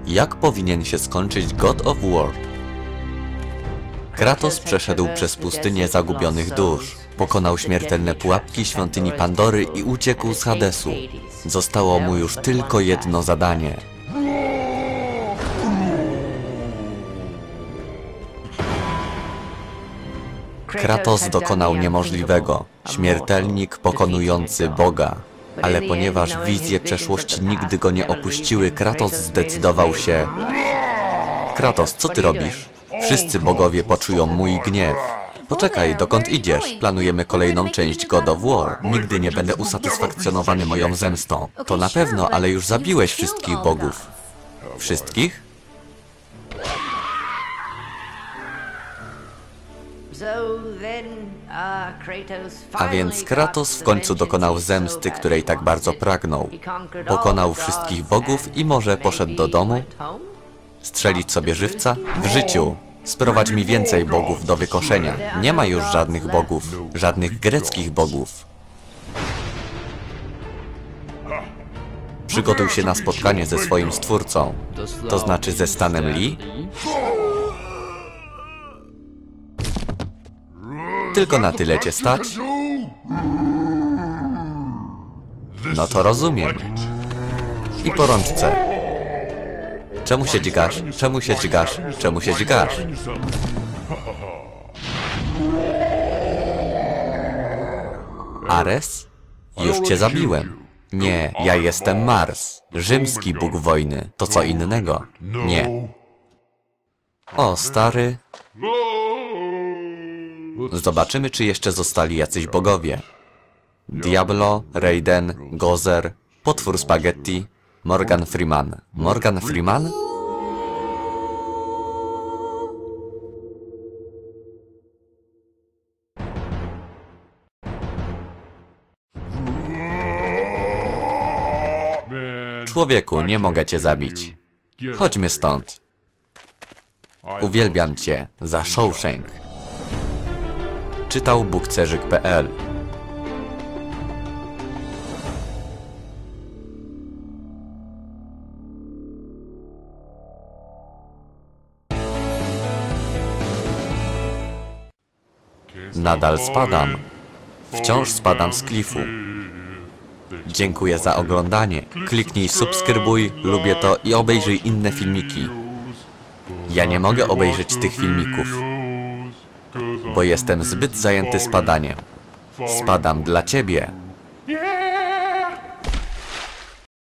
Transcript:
Jak powinien się skończyć God of War? Kratos przeszedł przez pustynię zagubionych dusz, pokonał śmiertelne pułapki świątyni Pandory i uciekł z Hadesu. Zostało mu już tylko jedno zadanie. Kratos dokonał niemożliwego, śmiertelnik pokonujący Boga. Ale ponieważ wizje przeszłości nigdy go nie opuściły, Kratos zdecydował się... Kratos, co ty robisz? Wszyscy bogowie poczują mój gniew. Poczekaj, dokąd idziesz? Planujemy kolejną część God of War. Nigdy nie będę usatysfakcjonowany moją zemstą. To na pewno, ale już zabiłeś wszystkich bogów. Wszystkich? A więc Kratos w końcu dokonał zemsty, której tak bardzo pragnął. Pokonał wszystkich bogów i może poszedł do domu? Strzelić sobie żywca? W życiu! Sprowadź mi więcej bogów do wykoszenia. Nie ma już żadnych bogów, żadnych greckich bogów. Przygotuj się na spotkanie ze swoim Stwórcą. To znaczy ze Stanem Lee? Tylko na tyle cię stać? No to rozumiem. I po rączce. Czemu się dźgasz? Czemu się dźgasz? Czemu się dźgasz? Ares? Już cię zabiłem. Nie, ja jestem Mars. Rzymski bóg wojny. To co innego. Nie. O, stary. Zobaczymy, czy jeszcze zostali jacyś bogowie. Diablo, Raiden, Gozer, potwór spaghetti, Morgan Freeman. Morgan Freeman? Człowieku, nie mogę cię zabić. Chodźmy stąd. Uwielbiam cię za Shawshank. Czytał Bukcerzyk.pl. Nadal spadam. Wciąż spadam z klifu. Dziękuję za oglądanie. Kliknij subskrybuj, lubię to i obejrzyj inne filmiki. Ja nie mogę obejrzeć tych filmików, bo jestem zbyt zajęty spadaniem. Spadam dla ciebie.